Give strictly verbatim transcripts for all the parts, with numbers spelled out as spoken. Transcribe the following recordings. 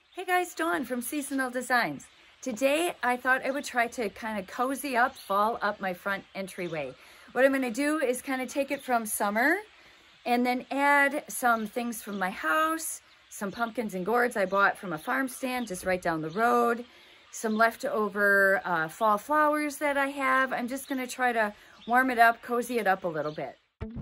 Hey guys, Dawn from Seasonal Designs. Today I thought I would try to kind of cozy up, fall up my front entryway. What I'm going to do is kind of take it from summer and then add some things from my house, some pumpkins and gourds I bought from a farm stand just right down the road, some leftover uh, fall flowers that I have. I'm just going to try to warm it up, cozy it up a little bit.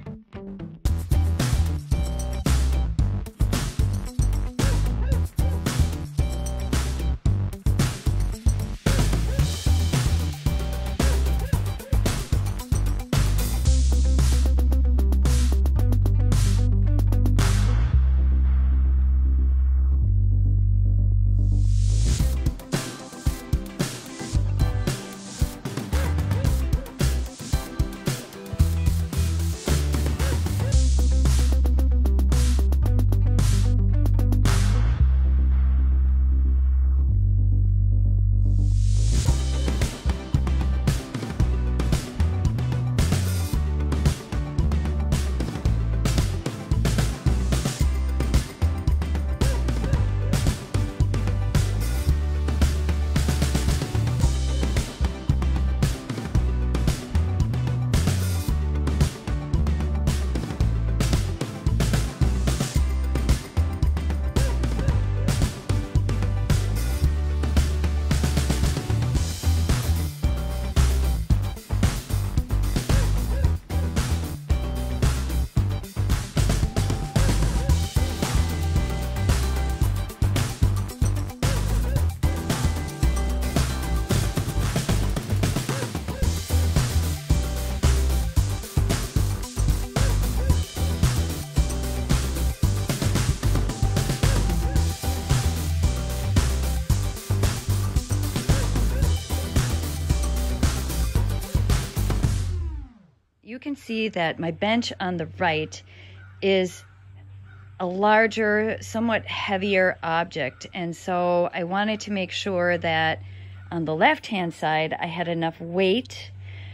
You can see that my bench on the right is a larger, somewhat heavier object. And so I wanted to make sure that on the left-hand side, I had enough weight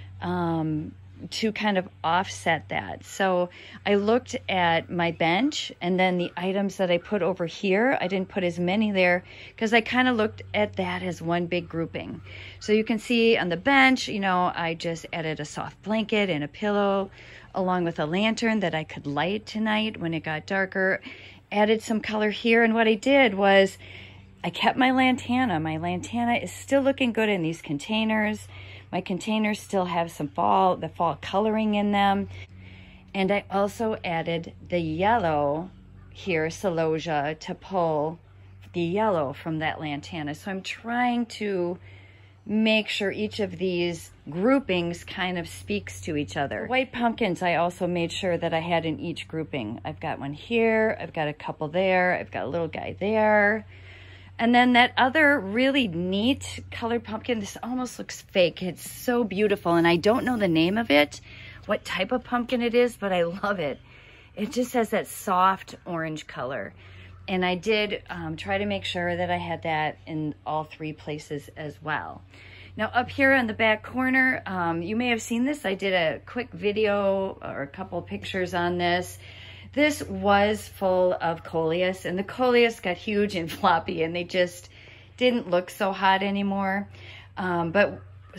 um, to kind of offset that. So I looked at my bench and then the items that I put over here, I didn't put as many there because I kind of looked at that as one big grouping. So you can see on the bench, you know, I just added a soft blanket and a pillow along with a lantern that I could light tonight when it got darker. Added some color here, and what I did was I kept my lantana. My lantana is still looking good in these containers. My containers still have some fall, the fall coloring in them. And I also added the yellow here, celosia, to pull the yellow from that lantana. So I'm trying to make sure each of these groupings kind of speaks to each other. White pumpkins, I also made sure that I had in each grouping. I've got one here, I've got a couple there, I've got a little guy there. And then that other really neat colored pumpkin, this almost looks fake. It's so beautiful, and I don't know the name of it, what type of pumpkin it is, but I love it. It just has that soft orange color. And I did um, try to make sure that I had that in all three places as well. Now up here in the back corner, um, you may have seen this. I did a quick video or a couple pictures on this. This was full of coleus, and the coleus got huge and floppy, and they just didn't look so hot anymore. Um, but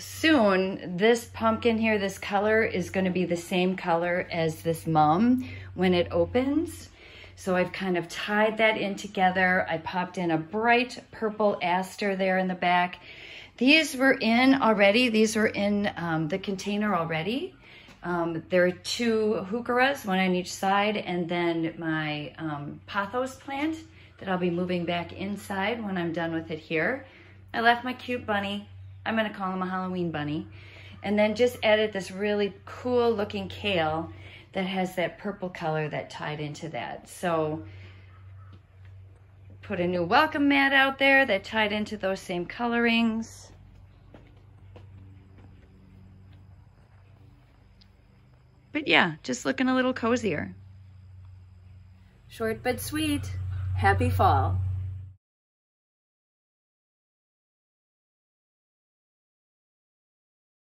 soon, this pumpkin here, this color, is going to be the same color as this mum when it opens. So I've kind of tied that in together. I popped in a bright purple aster there in the back. These were in already. These were in um, the container already. Um, there are two heucheras, one on each side, and then my um, pothos plant that I'll be moving back inside when I'm done with it here. I left my cute bunny. I'm going to call him a Halloween bunny. And then just added this really cool looking kale that has that purple color that tied into that. So put a new welcome mat out there that tied into those same colorings. But yeah, just looking a little cozier. Short but sweet. Happy fall.